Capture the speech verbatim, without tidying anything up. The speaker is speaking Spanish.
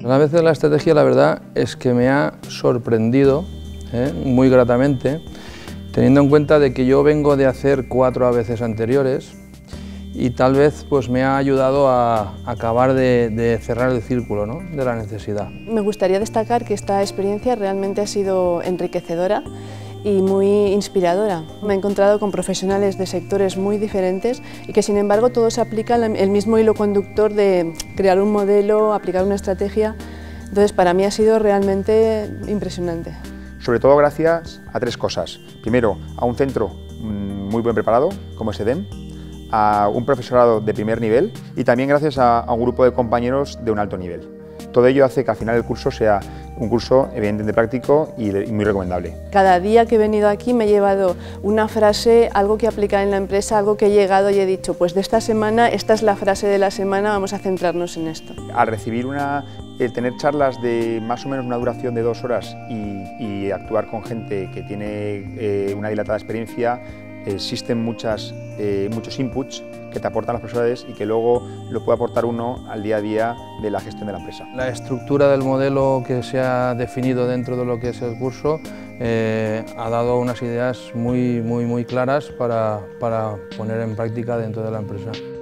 A veces la estrategia, la verdad, es que me ha sorprendido ¿eh? muy gratamente, teniendo en cuenta de que yo vengo de hacer cuatro A B Cs anteriores y tal vez pues, me ha ayudado a acabar de, de cerrar el círculo, ¿no? de la necesidad. Me gustaría destacar que esta experiencia realmente ha sido enriquecedora y muy inspiradora. Me he encontrado con profesionales de sectores muy diferentes y que sin embargo todos aplican el mismo hilo conductor de crear un modelo, aplicar una estrategia. Entonces para mí ha sido realmente impresionante. Sobre todo gracias a tres cosas. Primero, a un centro muy bien preparado, como es EDEM, a un profesorado de primer nivel y también gracias a, a un grupo de compañeros de un alto nivel. Todo ello hace que al final el curso sea un curso evidentemente práctico y, y muy recomendable. Cada día que he venido aquí me he llevado una frase, algo que aplicar en la empresa, algo que he llegado y he dicho, pues de esta semana, esta es la frase de la semana, vamos a centrarnos en esto. Al recibir una, el tener charlas de más o menos una duración de dos horas y, y actuar con gente que tiene eh, una dilatada experiencia, existen muchas, eh, muchos inputs que te aportan los profesores y que luego lo puede aportar uno al día a día de la gestión de la empresa. La estructura del modelo que se ha definido dentro de lo que es el curso eh, ha dado unas ideas muy, muy, muy claras para, para poner en práctica dentro de la empresa.